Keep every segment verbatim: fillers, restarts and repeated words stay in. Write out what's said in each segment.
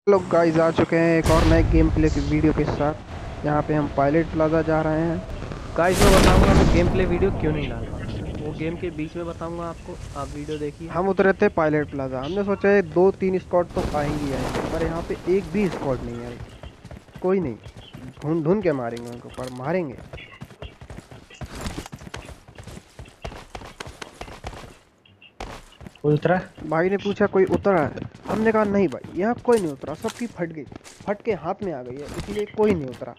लोग गाइस आ चुके हैं एक और नए गेम प्ले की वीडियो के साथ। यहाँ पे हम पायलट प्लाजा जा रहे हैं। गाइस मैं बताऊंगा मैं गेम प्ले वीडियो क्यों नहीं डाल पाता, वो गेम के बीच में बताऊंगा आपको। आप वीडियो देखिए। हम उतरे थे पायलट प्लाजा, हमने सोचा है दो तीन स्क्वाड तो आएंगी आएंगे, पर यहाँ पे एक भी स्क्वाड नहीं है। कोई नहीं, ढूंढ ढूंढ के मारेंगे उनको, पर मारेंगे। कोई उतरा? भाई ने पूछा कोई उतरा है, हमने कहा नहीं भाई यहाँ कोई नहीं उतरा, सबकी फट गई, फट के हाथ में आ गई है, इसलिए कोई नहीं उतरा।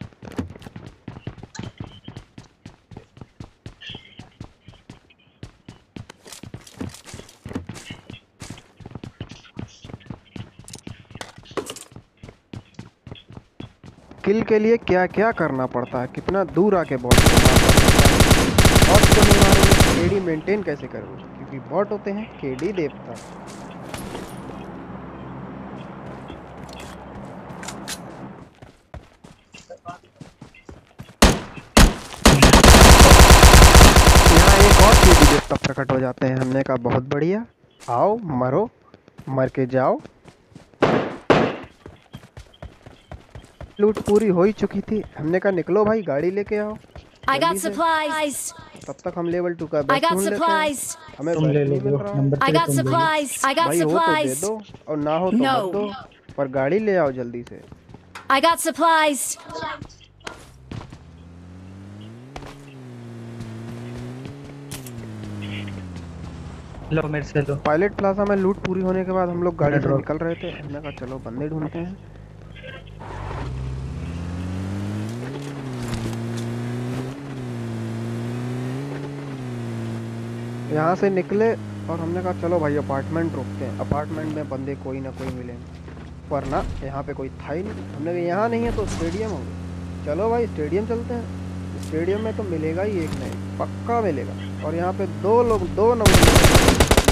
किल के लिए क्या क्या करना पड़ता है, कितना दूर आके बॉट को मारना पड़ता है। बॉट को नहीं मारोगे तो केडी मेंटेन कैसे करोगे, क्योंकि बॉट होते हैं केडी देवता। यहाँ एक और केडी देवता प्रकट हो जाते हैं। हमने कहा बहुत बढ़िया, आओ मरो, मर के जाओ। लूट पूरी हो ही चुकी थी, हमने कहा निकलो भाई गाड़ी लेके आओ। I got supplies. तब तक हम लेवल टू का बैग ढूंढ लेते हैं। हमें तुम ले बैग नहीं मिल लो रहा। नंबर I थ्री got तुम ले लो। supplies. I got भाई हो तो दे supplies. दो और ना हो तो No. मत दो, पर गाड़ी ले आओ जल्दी से। I got supplies. लो मेरे से लो। पायलट प्लाजा में लूट पूरी होने के बाद हम लोग गाड़ी से ड्रॉप। निकल रहे थे। हमने कहा चलो बंदे ढूंढते हैं। यहाँ से निकले और हमने कहा चलो भाई अपार्टमेंट रुकते हैं, अपार्टमेंट में बंदे कोई ना कोई मिलेंगे, पर ना यहाँ पे कोई था ही नहीं। हमने कहा यहाँ नहीं है तो स्टेडियम होगा, चलो भाई स्टेडियम चलते हैं। स्टेडियम में तो मिलेगा ही एक नहीं, पक्का मिलेगा। और यहाँ पे दो लोग दो नंबर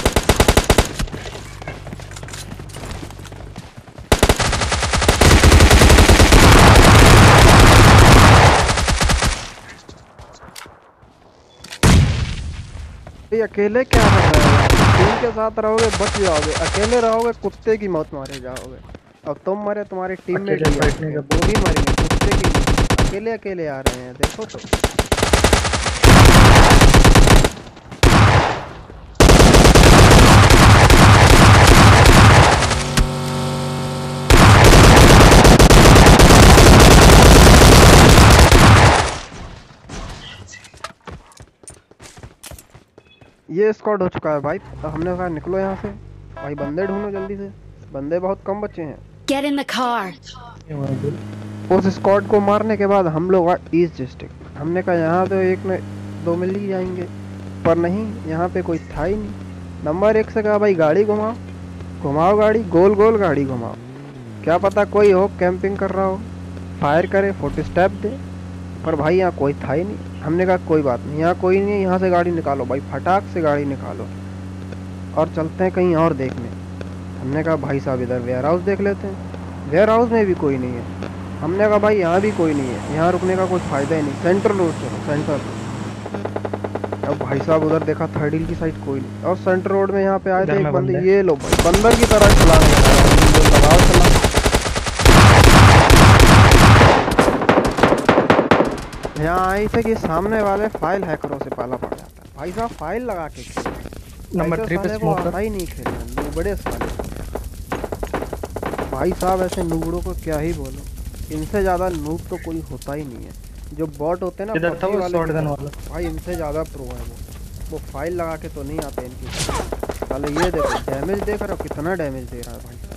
अकेले क्या कर रहे हो? टीम के साथ रहोगे बच जाओगे, अकेले रहोगे कुत्ते की मौत मारे जाओगे। अब तुम मरे, तुम्हारे टीममेट अकेले बैठने का वो भी मरेंगे कुत्ते की मौत। अकेले अकेले आ रहे हैं, देखो तो। ये स्क्वाड हो चुका है भाई, तो हमने कहा निकलो यहाँ से भाई, बंदे ढूंढो जल्दी से, बंदे बहुत कम बचे हैं। Get in the car. उस स्क्वाड को मारने के बाद हम लोग ईस्ट डिस्ट्रिक्ट। हमने कहा यहाँ तो एक में दो मिल ही जाएंगे, पर नहीं, यहाँ पे कोई था ही नहीं। नंबर एक से कहा भाई गाड़ी घुमाओ, घुमाओ गाड़ी, गोल गोल गाड़ी घुमाओ, क्या पता कोई हो कैंपिंग कर रहा हो, फायर करे, फोटो स्टेप दे, पर भाई यहाँ कोई था ही नहीं। हमने कहा कोई बात नहीं, यहाँ कोई नहीं है, यहाँ से गाड़ी निकालो भाई, फटाक से गाड़ी निकालो और चलते हैं कहीं और देखने। हमने कहा भाई साहब इधर वेयर हाउस देख लेते हैं, वेयर हाउस में भी कोई नहीं है। हमने कहा भाई यहाँ भी कोई नहीं है, यहाँ रुकने का कोई फ़ायदा ही नहीं, सेंट्रल रोड चलो सेंट्रल। अब भाई साहब उधर देखा थर्ड हिल की साइड कोई नहीं, और सेंट्रल रोड में यहाँ पे आए थे एक बंदे, ये लो भाई बंदर की तरह चला लगाओ चला। यहाँ आई थे कि सामने वाले फाइल हैकरों से पाला पड़ जाता है। भाई साहब फाइल लगा के नंबर थ्री पे स्मोक आता ही नहीं खेलना, नूबड़े साले। भाई साहब ऐसे नूबड़ों को क्या ही बोलो, इनसे ज़्यादा नूब तो कोई होता ही नहीं है। जो बॉट होते हैं ना इधर था वो शॉटगन वाला, भाई इनसे ज़्यादा प्रो है वो। वो फाइल लगा के तो नहीं आते इनकी साले। ये देखो डैमेज देख रहे हो, कितना डैमेज दे रहा है भाई साहब।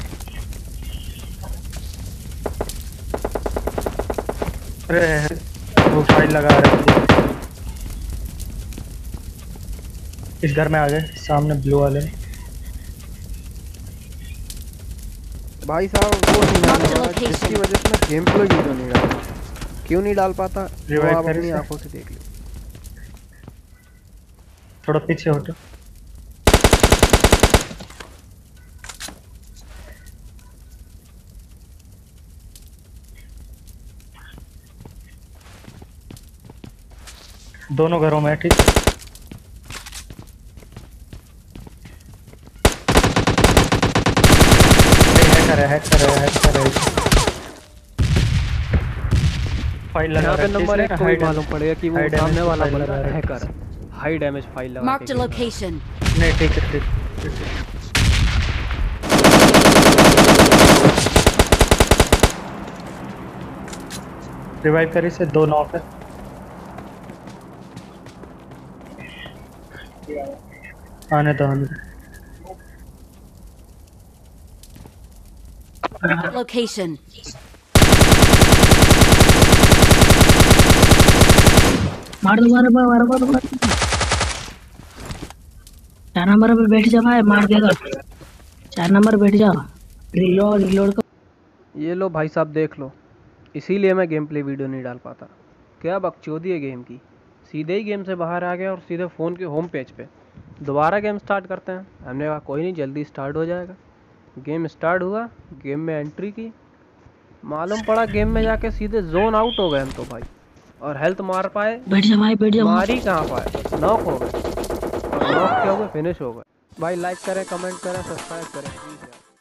अरे वो फाइल लगा रहे थे। इस घर में आ गए सामने ब्लू वाले। भाई साहब वो नहीं डालने वाला, जिसकी वजह से मैं गेम प्ले वीडियो नहीं डाल पाता। क्यों नहीं डाल पाता वो आप अपनी आंखों से देख लो। थोड़ा पीछे हटो। दोनों घरों में ठीक। है हैक कर रहा है हैक कर रहा है फाइल लगा यहाँ रहा पे है नंबर एक इसलिए को भी हाई मालूम पड़ेगा कि वो हाई सामने डैमेज वाला फाइल बंदा लगा रहा है। हैकर है। हाई डैमेज फाइल लगा Marked के a खेल रहा है। location. नहीं ठीक है ठीक ठीक है। रिवाइव करी से दो नॉक है आने दो आने दो Location. मार दो मार दो मार दो मार दो चार नंबर पे बैठ जा भाई मार देगा चार नंबर बैठ जा रिलोड रिलोड कर ये लो भाई साहब देख लो, इसीलिए मैं गेम प्ले वीडियो नहीं डाल पाता। क्या बकचोदी है गेम की, सीधे ही गेम से बाहर आ गया और सीधे फ़ोन के होम पेज पे दोबारा गेम स्टार्ट करते हैं। हमने कहा कोई नहीं जल्दी स्टार्ट हो जाएगा। गेम स्टार्ट हुआ, गेम में एंट्री की, मालूम पड़ा गेम में जाके सीधे जोन आउट हो गए हम तो भाई। और हेल्थ मार पाए, बैठ जा भाई बैठ जा मार ही कहाँ पाए, नॉक हो गए। और नॉक क्या हो गए, फिनिश हो गए। भाई लाइक करें, कमेंट करें, सब्सक्राइब करें प्लीज़ यार।